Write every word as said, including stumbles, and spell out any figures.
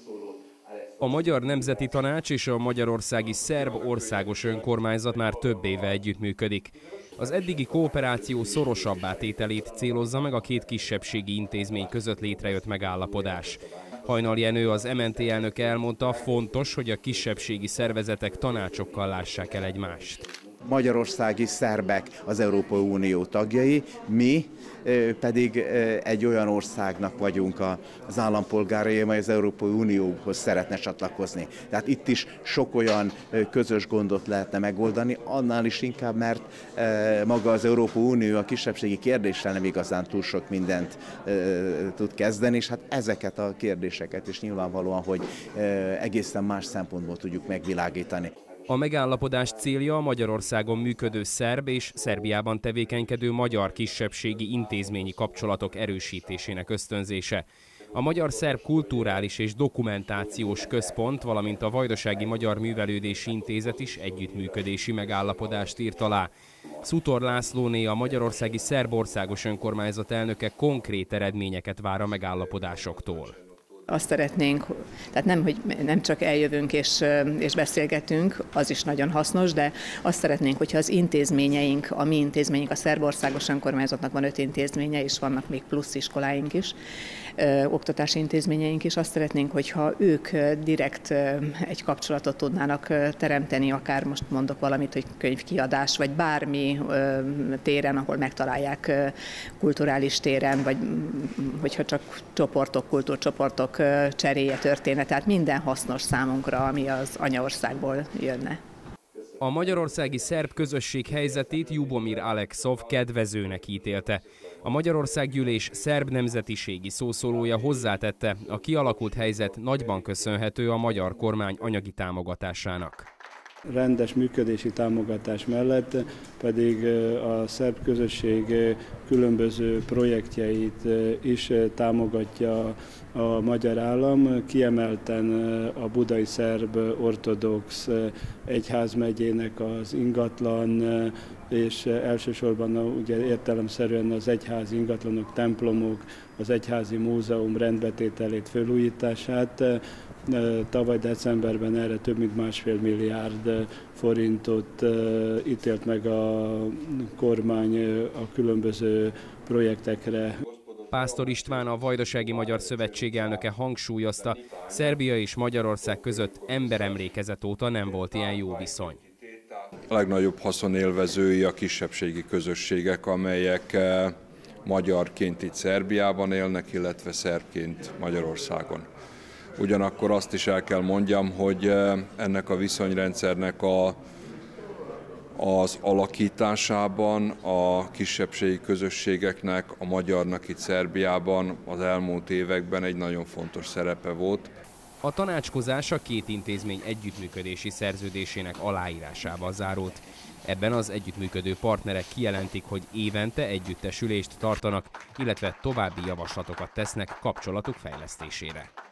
A Magyar Nemzeti Tanács és a Magyarországi Szerb Országos Önkormányzat már több éve együttműködik. Az eddigi kooperáció szorosabbá tételét célozza meg a két kisebbségi intézmény között létrejött megállapodás. Hajnal Jenő, az em en té elnöke elmondta, fontos, hogy a kisebbségi szervezetek tanácsokkal lássák el egymást. Magyarországi szerbek az Európai Unió tagjai, mi pedig egy olyan országnak vagyunk az állampolgárai, amely az Európai Unióhoz szeretne csatlakozni. Tehát itt is sok olyan közös gondot lehetne megoldani, annál is inkább, mert maga az Európai Unió a kisebbségi kérdéssel nem igazán túl sok mindent tud kezdeni, és hát ezeket a kérdéseket is nyilvánvalóan, hogy egészen más szempontból tudjuk megvilágítani. A megállapodás célja a Magyarországon működő szerb és Szerbiában tevékenykedő magyar kisebbségi intézményi kapcsolatok erősítésének ösztönzése. A Magyar-Szerb Kulturális és Dokumentációs Központ, valamint a Vajdasági Magyar Művelődési Intézet is együttműködési megállapodást írt alá. Szutor Lászlóné, a Magyarországi Szerb Országos Önkormányzat elnöke konkrét eredményeket vár a megállapodásoktól. Azt szeretnénk, tehát nem, hogy nem csak eljövünk és, és beszélgetünk, az is nagyon hasznos, de azt szeretnénk, hogyha az intézményeink, a mi intézményünk, a Szerb Országos Önkormányzatnak van öt intézménye, és vannak még plusz iskoláink is, ö, oktatási intézményeink is, azt szeretnénk, hogyha ők direkt egy kapcsolatot tudnának teremteni, akár most mondok valamit, hogy könyvkiadás, vagy bármi ö, téren, ahol megtalálják ö, kulturális téren, vagy hogyha csak csoportok, kultúrcsoportok cseréje történne, tehát minden hasznos számunkra, ami az anyaországból jönne. A magyarországi szerb közösség helyzetét Jubomir Aleksov kedvezőnek ítélte. A Magyarországgyűlés szerb nemzetiségi szószólója hozzátette, a kialakult helyzet nagyban köszönhető a magyar kormány anyagi támogatásának. Rendes működési támogatás mellett pedig a szerb közösség különböző projektjeit is támogatja a magyar állam, kiemelten a Budai Szerb Ortodox Egyházmegyének az ingatlan, és elsősorban ugye értelemszerűen az egyházi ingatlanok, templomok, az egyházi múzeum rendbetételét, felújítását. Tavaly decemberben erre több mint másfél milliárd forintot ítélt meg a kormány a különböző projektekre. Pásztor István, a Vajdasági Magyar Szövetség elnöke hangsúlyozta, Szerbia és Magyarország között emberemlékezet óta nem volt ilyen jó viszony. A legnagyobb haszonélvezői a kisebbségi közösségek, amelyek magyarként itt Szerbiában élnek, illetve szerbként Magyarországon. Ugyanakkor azt is el kell mondjam, hogy ennek a viszonyrendszernek a, az alakításában a kisebbségi közösségeknek, a magyarnak itt Szerbiában az elmúlt években egy nagyon fontos szerepe volt. A tanácskozás a két intézmény együttműködési szerződésének aláírásával zárult. Ebben az együttműködő partnerek kijelentik, hogy évente együttesülést tartanak, illetve további javaslatokat tesznek kapcsolatuk fejlesztésére.